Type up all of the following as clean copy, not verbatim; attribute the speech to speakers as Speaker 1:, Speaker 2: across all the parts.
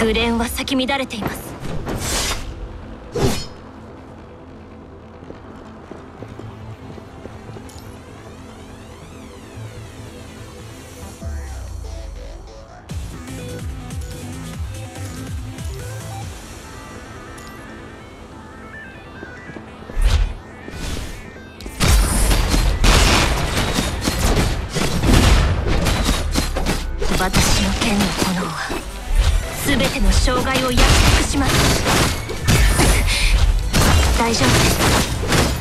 Speaker 1: グレンは咲き乱れています。私の剣の炎は全ての障害を焼き尽くします。大丈夫です。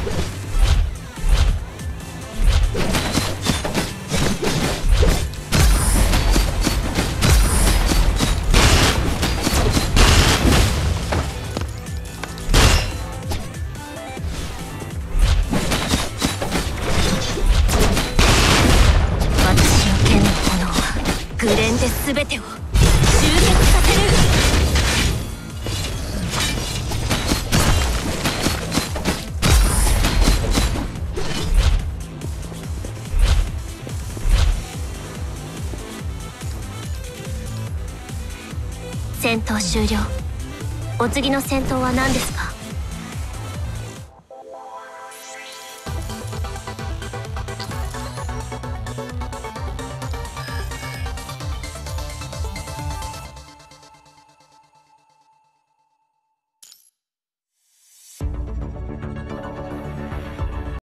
Speaker 1: 私の剣の炎はグレンで全てを集結させる。戦闘終了。お次の戦闘は何ですか？